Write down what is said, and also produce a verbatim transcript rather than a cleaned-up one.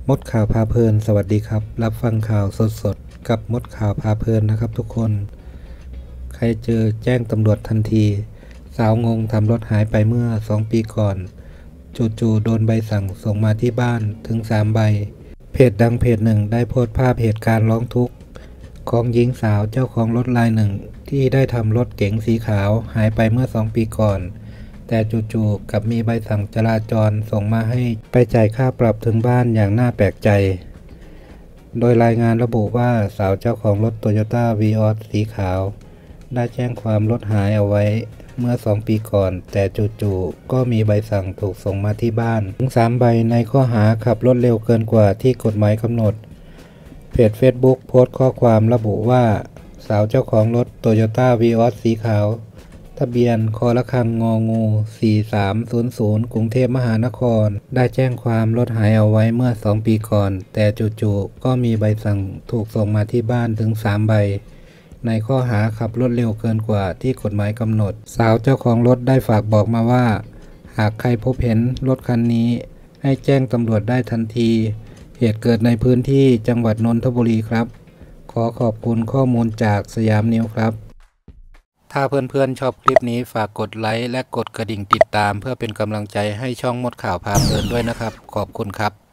มดข่าวพาเพลินสวัสดีครับรับฟังข่าวสดๆกับมดข่าวพาเพลินนะครับทุกคนใครเจอแจ้งตำรวจทันทีสาวงงทำรถหายไปเมื่อสองปีก่อนจู่ๆโดนใบสั่งส่งมาที่บ้านถึงสามใบเพจดังเพจหนึ่งได้โพสต์ภาพเหตุการณ์ร้องทุกข์ของหญิงสาวเจ้าของรถรายหนึ่งที่ได้ทำรถเก๋งสีขาวหายไปเมื่อสองปีก่อนแต่จู่ๆกับมีใบสั่งจราจรส่งมาให้ไปจ่ายค่าปรับถึงบ้านอย่างน่าแปลกใจโดยรายงานระบุว่าสาวเจ้าของรถโตโยต้าวีออสสีขาวได้แจ้งความรถหายเอาไว้เมื่อสองปีก่อนแต่จู่ๆก็มีใบสั่งถูกส่งมาที่บ้านถึงสามใบในข้อหาขับรถเร็วเกินกว่าที่กฎหมายกำหนดเพจ Facebook โพสต์ข้อความระบุว่าสาวเจ้าของรถโตโยต้าวีออสสีขาวทะเบียนคอละคังงองูสี่สามศูนย์ศูนย์กรุงเทพมหานครได้แจ้งความรถหายเอาไว้เมื่อสองปีก่อนแต่จู่ๆก็มีใบสั่งถูกส่งมาที่บ้านถึงสามใบในข้อหาขับรถเร็วเกินกว่าที่กฎหมายกำหนดสาวเจ้าของรถได้ฝากบอกมาว่าหากใครพบเห็นรถคันนี้ให้แจ้งตำรวจได้ทันทีเหตุเกิดในพื้นที่จังหวัดนนทบุรีครับขอขอบคุณข้อมูลจากสยามนิวครับถ้าเพื่อนๆชอบคลิปนี้ฝากกดไลค์และกดกระดิ่งติดตามเพื่อเป็นกำลังใจให้ช่องมดข่าวพาเพลินด้วยนะครับขอบคุณครับ